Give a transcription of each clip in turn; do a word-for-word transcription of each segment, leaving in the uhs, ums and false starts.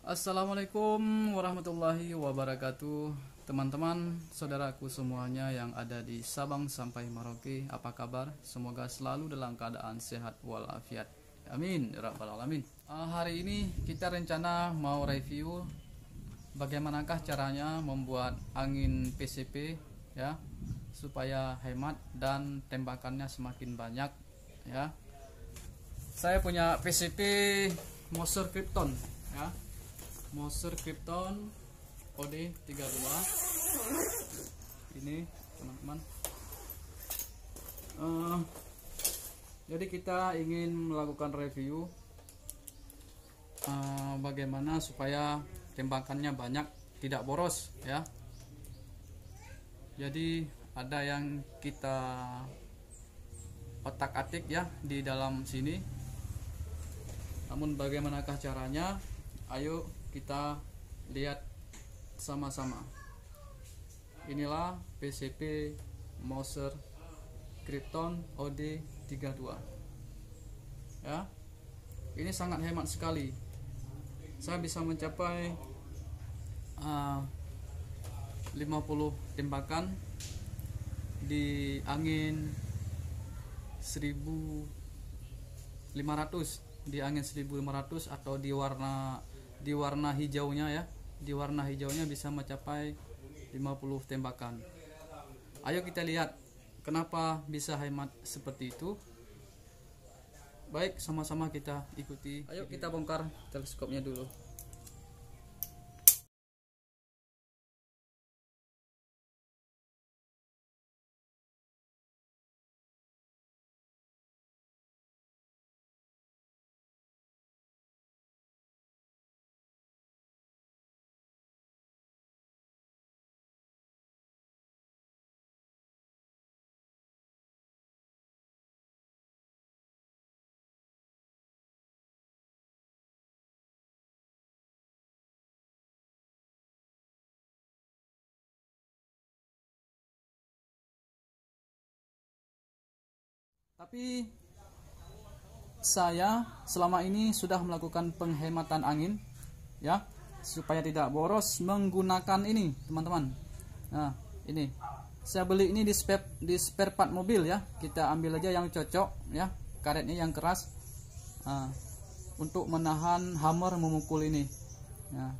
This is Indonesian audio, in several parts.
Assalamualaikum warahmatullahi wabarakatuh. Teman-teman, saudaraku semuanya yang ada di Sabang sampai Merauke, apa kabar? Semoga selalu dalam keadaan sehat walafiat. Amin ya rabbal alamin. Uh, hari ini kita rencana mau review bagaimanakah caranya membuat angin P C P ya, supaya hemat dan tembakannya semakin banyak ya. Saya punya P C P Moser Krypton ya. Moser Krypton O D tiga puluh dua ini teman-teman. Uh, jadi kita ingin melakukan review uh, bagaimana supaya tembakannya banyak, tidak boros ya. Jadi ada yang kita otak-atik ya di dalam sini. Namun bagaimanakah caranya? Ayo kita lihat sama-sama. Inilah P C P Moser Krypton O D tiga puluh dua ya. Ini sangat hemat sekali. Saya bisa mencapai uh, lima puluh tembakan di angin seribu lima ratus, di angin seribu lima ratus atau di warna di warna hijaunya ya. Di warna hijaunya bisa mencapai lima puluh tembakan. Ayo kita lihat kenapa bisa hemat seperti itu. Baik, sama-sama kita ikuti. Ayo kita bongkar teleskopnya dulu. Tapi saya selama ini sudah melakukan penghematan angin ya, supaya tidak boros menggunakan ini teman-teman. Nah ini saya beli ini di spare, di spare part mobil ya. Kita ambil aja yang cocok ya, karetnya yang keras, nah, untuk menahan hammer memukul ini ya.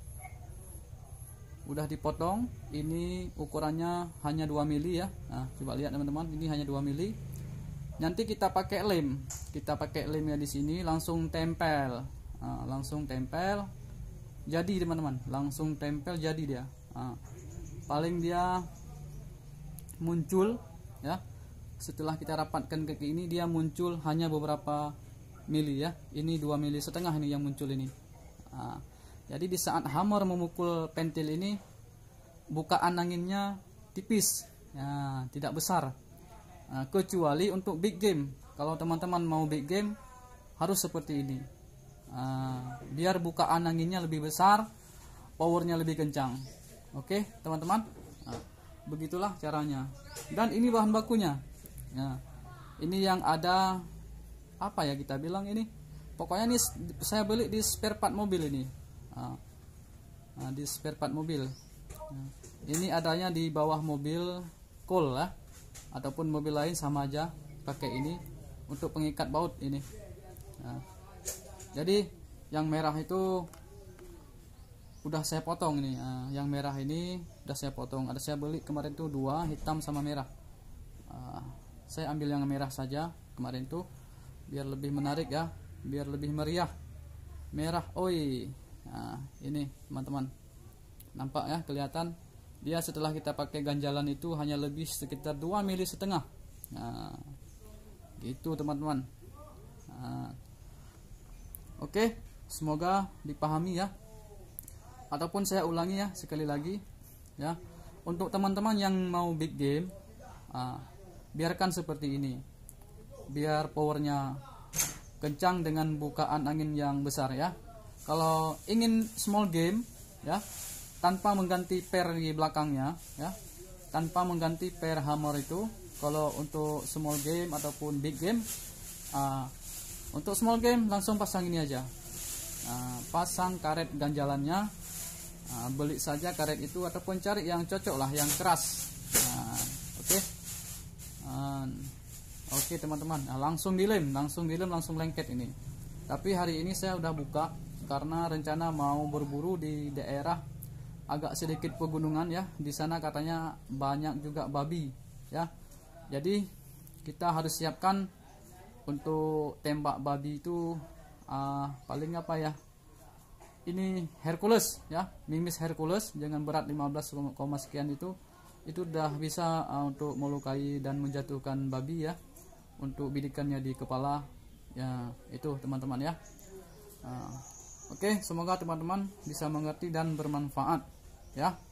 Udah dipotong, ini ukurannya hanya dua mili ya. Nah, coba lihat teman-teman, ini hanya dua mili. Nanti kita pakai lem, kita pakai lemnya di sini, langsung tempel, nah, langsung tempel, jadi teman-teman, langsung tempel jadi dia. Nah, paling dia muncul ya, setelah kita rapatkan ke ini dia muncul hanya beberapa mili ya. Ini dua mili setengah ini yang muncul ini. Nah, jadi di saat hammer memukul pentil ini, bukaan anginnya tipis, ya, tidak besar. Nah, kecuali untuk big game. Kalau teman-teman mau big game harus seperti ini. Nah, biar bukaan anginnya lebih besar, powernya lebih kencang. Oke teman-teman, nah, begitulah caranya. Dan ini bahan bakunya. Nah, ini yang ada apa ya kita bilang ini? Pokoknya ini saya beli di spare part mobil ini. Nah, nah, di spare part mobil. Nah, ini adanya di bawah mobil Cole ya, ataupun mobil lain sama aja pakai ini untuk pengikat baut ini. Nah, jadi yang merah itu udah saya potong ini. Nah, yang merah ini udah saya potong. Ada saya beli kemarin tuh dua, hitam sama merah. Nah, saya ambil yang merah saja kemarin tuh biar lebih menarik ya, biar lebih meriah. Merah, oi. Nah, ini teman-teman, nampak ya, kelihatan dia setelah kita pakai ganjalan itu hanya lebih sekitar dua mili setengah. Nah, gitu teman-teman. Nah, oke, semoga dipahami ya. Ataupun saya ulangi ya sekali lagi ya, untuk teman-teman yang mau big game, nah, biarkan seperti ini, biar powernya kencang dengan bukaan angin yang besar ya. Kalau ingin small game ya, tanpa mengganti per di belakangnya ya, tanpa mengganti per hammer itu, kalau untuk small game ataupun big game, uh, untuk small game langsung pasang ini aja. Nah, pasang karet ganjalannya, nah, beli saja karet itu ataupun cari yang cocok lah, yang keras. Nah, oke okay. uh, oke okay, teman-teman, nah, langsung dilem langsung dilem langsung lengket ini. Tapi hari ini saya udah buka karena rencana mau berburu di daerah agak sedikit pegunungan ya. Di sana katanya banyak juga babi ya. Jadi kita harus siapkan untuk tembak babi itu uh, paling apa ya? Ini Hercules ya, Mimis Hercules dengan berat lima belas sekian itu itu udah bisa uh, untuk melukai dan menjatuhkan babi ya. Untuk bidikannya di kepala ya, itu teman-teman ya. Uh, Oke, okay, semoga teman-teman bisa mengerti dan bermanfaat ya.